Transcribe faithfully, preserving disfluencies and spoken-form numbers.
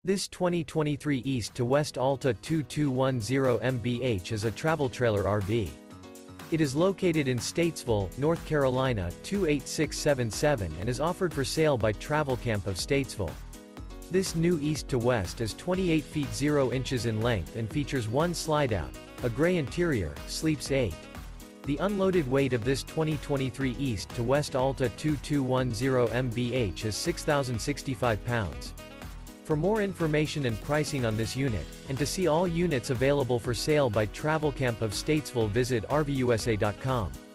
This twenty twenty-three East to West Alta twenty-two ten M B H is a travel trailer R V. It is located in Statesville, North Carolina two eight six seven seven and is offered for sale by Travelcamp of Statesville. This new East to West is twenty-eight feet zero inches in length and features one slideout, a gray interior, sleeps eight. The unloaded weight of this twenty twenty-three East to West Alta twenty-two ten M B H is six thousand sixty-five pounds. For more information and pricing on this unit, and to see all units available for sale by Travelcamp of Statesville, visit R V U S A dot com.